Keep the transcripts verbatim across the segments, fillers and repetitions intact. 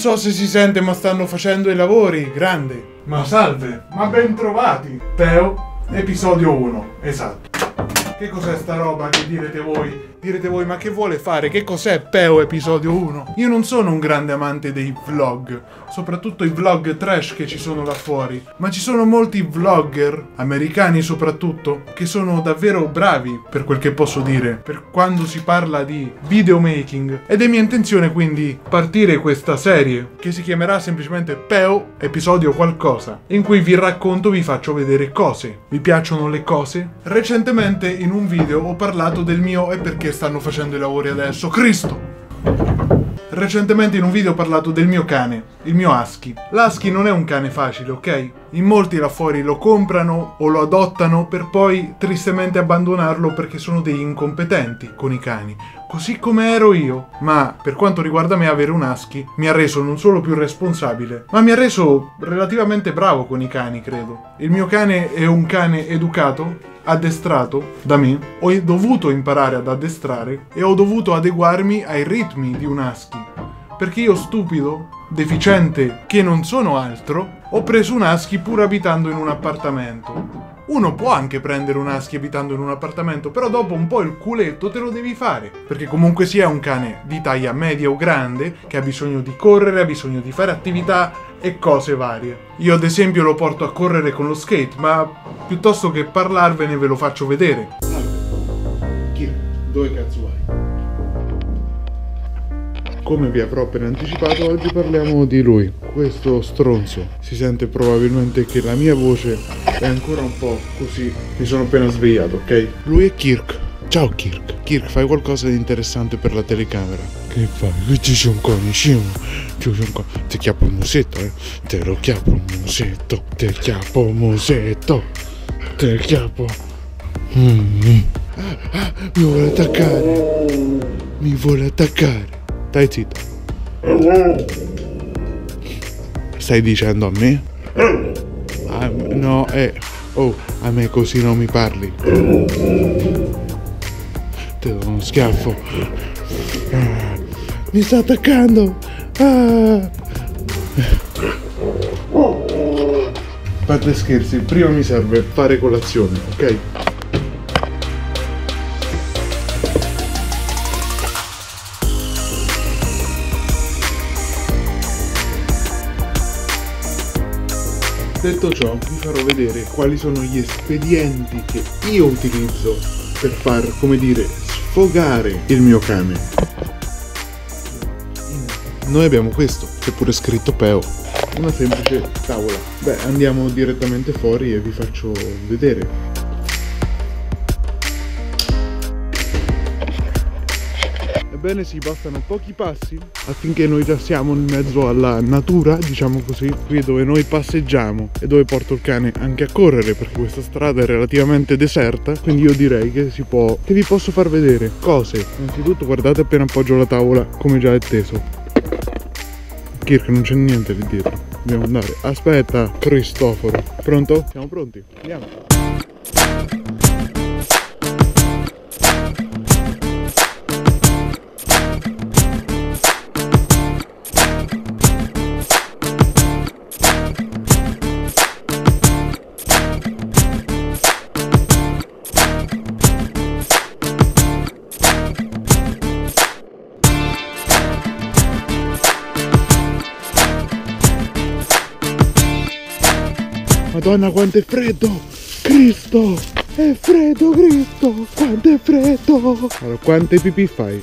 so se si sente, ma stanno facendo i lavori. Grande. Ma salve, ma ben trovati. Peo, episodio uno, esatto. Che cos'è sta roba che direte voi? Direte voi, ma che vuole fare? Che cos'è Peo episodio uno? Io non sono un grande amante dei vlog, soprattutto i vlog trash che ci sono là fuori, ma ci sono molti vlogger, americani soprattutto, che sono davvero bravi, per quel che posso dire, per quando si parla di videomaking. Ed è mia intenzione quindi partire questa serie, che si chiamerà semplicemente Peo episodio qualcosa, in cui vi racconto, vi faccio vedere cose. Vi piacciono le cose? Recentemente in un video ho parlato del mio e perché stanno facendo i lavori adesso. Cristo! Recentemente in un video ho parlato del mio cane, il mio husky. L'husky non è un cane facile, ok? In molti là fuori lo comprano o lo adottano per poi tristemente abbandonarlo perché sono degli incompetenti con i cani. Così come ero io. Ma per quanto riguarda me, avere un husky mi ha reso non solo più responsabile, ma mi ha reso relativamente bravo con i cani, credo. Il mio cane è un cane educato, addestrato da me. Ho dovuto imparare ad addestrare e ho dovuto adeguarmi ai ritmi di un husky, perché io, stupido, deficiente, che non sono altro, ho preso un husky pur abitando in un appartamento. Uno può anche prendere un husky abitando in un appartamento, però dopo un po' il culetto te lo devi fare, perché comunque sia un cane di taglia media o grande che ha bisogno di correre, ha bisogno di fare attività e cose varie. Io ad esempio lo porto a correre con lo skate, ma piuttosto che parlarvene ve lo faccio vedere. Salve. Chi? Dove cazzo vai? Come vi avrò appena anticipato, oggi parliamo di lui, questo stronzo. Si sente probabilmente che la mia voce è ancora un po' così. Mi sono appena svegliato, ok? Lui è Kirk. Ciao Kirk. Kirk, fai qualcosa di interessante per la telecamera. Che fai? Qui c'è un coniciamo. Ti chiappo un musetto, eh? Te lo chiappo un musetto. Te chiappo un musetto. Te chiappo. Mm. Ah, ah, mi vuole attaccare. Mi vuole attaccare. Stai zitto. Stai dicendo a me? Ah, no, eh. Oh, a me così non mi parli. Ti do uno schiaffo. Ah, mi sta attaccando. Ah. A parte scherzi, prima mi serve fare colazione, ok? Detto ciò, vi farò vedere quali sono gli espedienti che io utilizzo per far, come dire, sfogare il mio cane. Noi abbiamo questo, c'è pure scritto Peo, una semplice tavola. Beh, andiamo direttamente fuori e vi faccio vedere. Ebbene sì, bastano pochi passi affinché noi già siamo in mezzo alla natura, diciamo così, qui dove noi passeggiamo e dove porto il cane anche a correre, perché questa strada è relativamente deserta, quindi io direi che si può, che vi posso far vedere cose. Innanzitutto guardate appena appoggio la tavola come già è teso. Kirk, non c'è niente lì dietro, dobbiamo andare. Aspetta, Cristoforo, pronto? Siamo pronti? Andiamo. Madonna, quanto è freddo! Cristo! È freddo, Cristo! Quanto è freddo! Allora, quante pipì fai?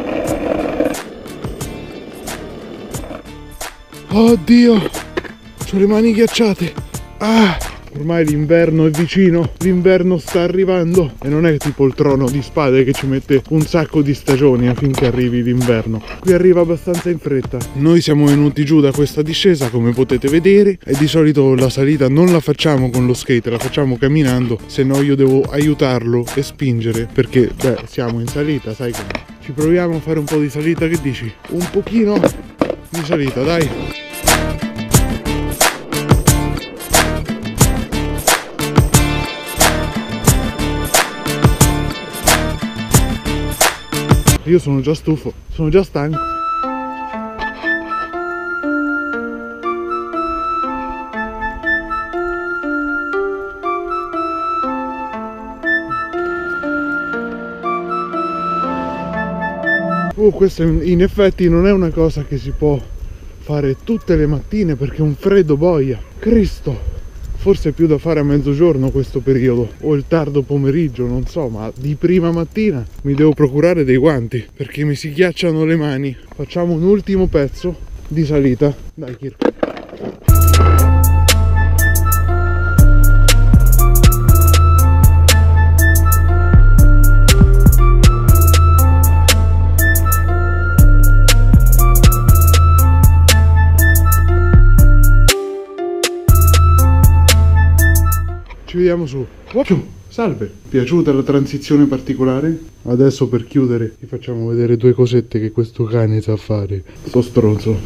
Oddio! C'ho le mani ghiacciate! Ah! Ormai l'inverno è vicino, l'inverno sta arrivando e non è tipo il Trono di Spade che ci mette un sacco di stagioni affinché arrivi l'inverno. Qui arriva abbastanza in fretta. Noi siamo venuti giù da questa discesa, come potete vedere, e di solito la salita non la facciamo con lo skate, la facciamo camminando, se no io devo aiutarlo e spingere perché, beh, siamo in salita, sai come. Ci proviamo a fare un po' di salita, che dici? Un pochino di salita, dai! Io sono già stufo, sono già stanco. Oh, questo in effetti non è una cosa che si può fare tutte le mattine perché è un freddo boia. Cristo! Forse è più da fare a mezzogiorno questo periodo, o il tardo pomeriggio, non so, ma di prima mattina mi devo procurare dei guanti perché mi si ghiacciano le mani. Facciamo un ultimo pezzo di salita. Dai, Kirk. Ci vediamo su. Salve! Piaciuta la transizione particolare? Adesso per chiudere vi facciamo vedere due cosette che questo cane sa fare. Sto stronzo.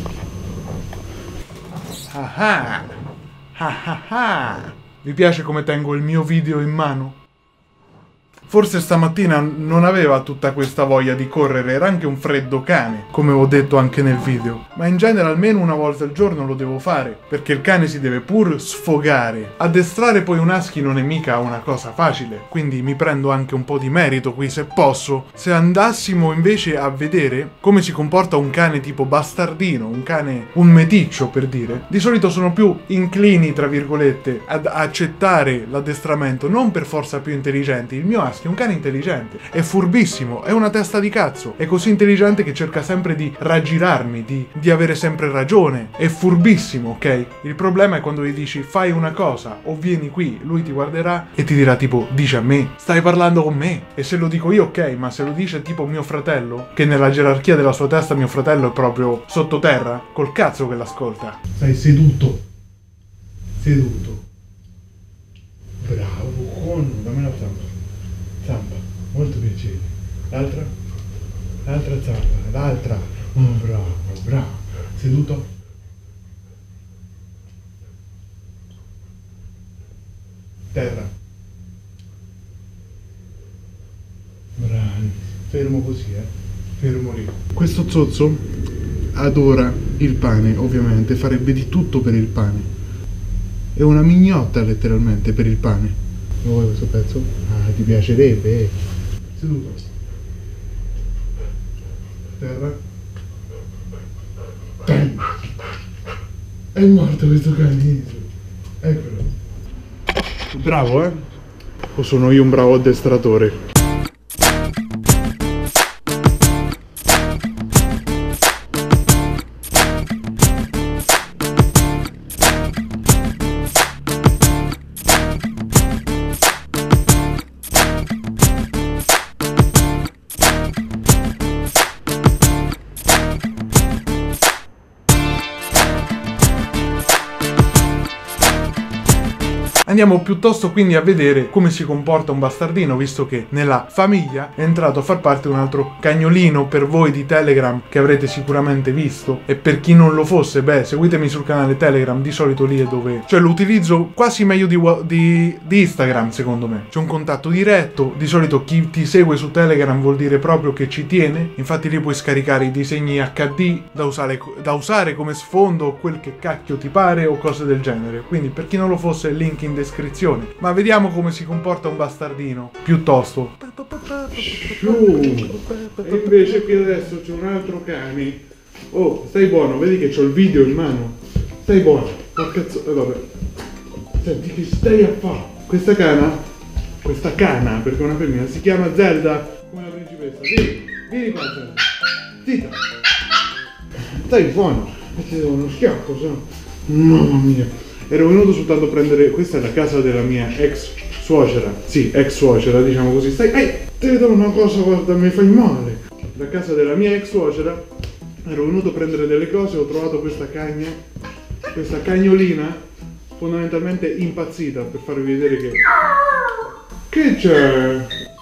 Ah ah! Ah ah ah! Vi piace come tengo il mio video in mano? Forse stamattina non aveva tutta questa voglia di correre, era anche un freddo cane, come ho detto anche nel video. Ma in genere almeno una volta al giorno lo devo fare, perché il cane si deve pur sfogare. Addestrare poi un husky non è mica una cosa facile, quindi mi prendo anche un po' di merito qui se posso. Se andassimo invece a vedere come si comporta un cane tipo bastardino, un cane, un meticcio per dire, di solito sono più inclini, tra virgolette, ad accettare l'addestramento, non per forza più intelligenti. Il mio husky è un cane intelligente, è furbissimo, è una testa di cazzo, è così intelligente che cerca sempre di raggirarmi, di, di avere sempre ragione, è furbissimo, ok? Il problema è quando gli dici fai una cosa o vieni qui, lui ti guarderà e ti dirà tipo dici a me, stai parlando con me? E se lo dico io ok, ma se lo dice tipo mio fratello, che nella gerarchia della sua testa mio fratello è proprio sottoterra, col cazzo che l'ascolta. Stai seduto, seduto, bravo, con, dammi la zampa. Zampa, molto piacere. L'altra? L'altra zampa, l'altra. Oh, bravo, bravo. Seduto? Terra. Bravi. Fermo così, eh. Fermo lì. Questo zozzo adora il pane, ovviamente. Farebbe di tutto per il pane. È una mignotta, letteralmente, per il pane. Lo vuoi questo pezzo? Ah, ti piacerebbe? Seduto. Terra. È morto questo cane. Eccolo. Bravo, eh? O sono io un bravo addestratore? Andiamo piuttosto quindi a vedere come si comporta un bastardino, visto che nella famiglia è entrato a far parte un altro cagnolino per voi di Telegram che avrete sicuramente visto, e per chi non lo fosse, beh, seguitemi sul canale Telegram, di solito lì è dove, cioè lo utilizzo quasi meglio di, di, di Instagram secondo me, c'è un contatto diretto, di solito chi ti segue su Telegram vuol dire proprio che ci tiene, infatti lì puoi scaricare i disegni acca di da usare, da usare come sfondo, quel che cacchio ti pare o cose del genere, quindi per chi non lo fosse link in descrizione. Ma vediamo come si comporta un bastardino piuttosto. E invece qui adesso c'è un altro cane. Oh, stai buono, vedi che c'ho il video in mano. Stai buono. Oh cazzo, eh, vabbè. Senti che stai a fare. Questa cana, questa cana, perché è una femmina, si chiama Zelda, come la principessa. Vieni, vieni qua Zelda. Zitta. Stai buono. Ti do uno schiaffo, se no. Mamma mia. Ero venuto soltanto a prendere, questa è la casa della mia ex suocera, sì, ex suocera, diciamo così, stai, ehi, ti vedo una cosa, guarda, mi fai male. La casa della mia ex suocera, ero venuto a prendere delle cose, ho trovato questa cagna, questa cagnolina, fondamentalmente impazzita, per farvi vedere che... Che c'è?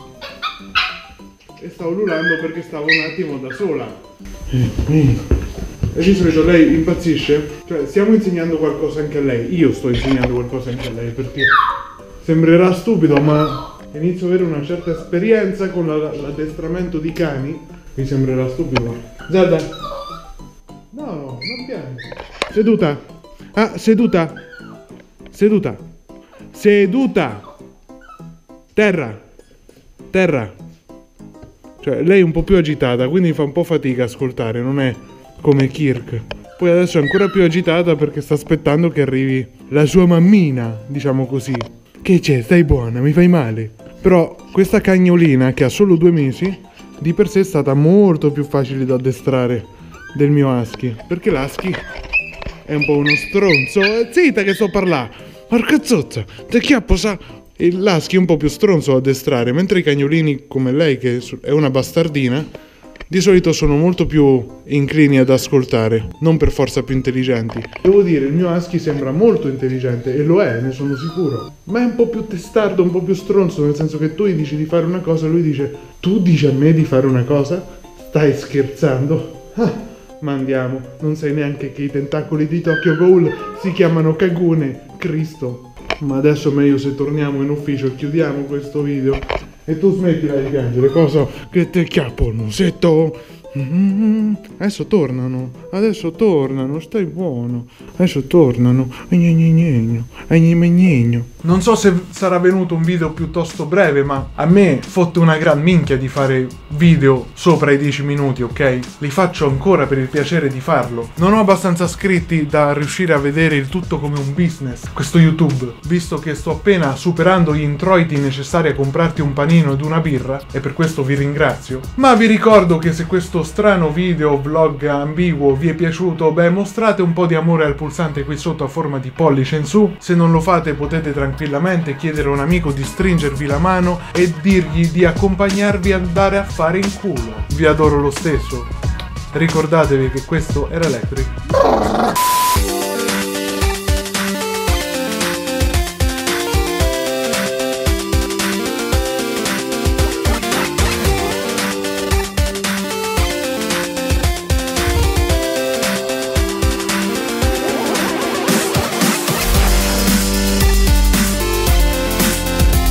E stavo ululando perché stavo un attimo da sola. E di solito lei impazzisce, cioè stiamo insegnando qualcosa anche a lei, io sto insegnando qualcosa anche a lei, perché sembrerà stupido ma inizio ad avere una certa esperienza con l'addestramento di cani, mi sembrerà stupido. Zelda, no, no, non piangi. Seduta, ah, seduta, seduta, seduta, terra, terra. Cioè, lei è un po' più agitata, quindi fa un po' fatica a ascoltare, non è come Kirk. Poi adesso è ancora più agitata perché sta aspettando che arrivi la sua mammina, diciamo così. Che c'è? Stai buona, mi fai male. Però questa cagnolina, che ha solo due mesi, di per sé è stata molto più facile da addestrare del mio husky. Perché l'husky è un po' uno stronzo. Zitta che sto a parlare. Porca zozza, te chiappo sa... L'husky è un po' più stronzo da addestrare, mentre i cagnolini come lei, che è una bastardina, di solito sono molto più inclini ad ascoltare, non per forza più intelligenti. Devo dire, il mio husky sembra molto intelligente, e lo è, ne sono sicuro. Ma è un po' più testardo, un po' più stronzo, nel senso che tu gli dici di fare una cosa, lui dice: tu dici a me di fare una cosa? Stai scherzando? Ah, ma andiamo, non sai neanche che i tentacoli di Tokyo Ghoul si chiamano Kagune, Cristo. Ma adesso è meglio se torniamo in ufficio e chiudiamo questo video. E tu smettila di piangere, cosa? Che te chiappo il musetto. Mm-hmm. Adesso tornano, adesso tornano, stai buono. Adesso tornano. Non so se sarà venuto un video piuttosto breve, ma a me fotte una gran minchia di fare video sopra i dieci minuti, ok? Li faccio ancora per il piacere di farlo. Non ho abbastanza iscritti da riuscire a vedere il tutto come un business, questo YouTube, visto che sto appena superando gli introiti necessari a comprarti un panino ed una birra, e per questo vi ringrazio. Ma vi ricordo che se questo strano video vlog ambiguo vi è piaciuto, beh, mostrate un po' di amore al pulsante qui sotto a forma di pollice in su. Se non lo fate potete tranquillamente chiedere a un amico di stringervi la mano e dirgli di accompagnarvi ad andare a fare in culo. Vi adoro lo stesso. Ricordatevi che questo era Electric.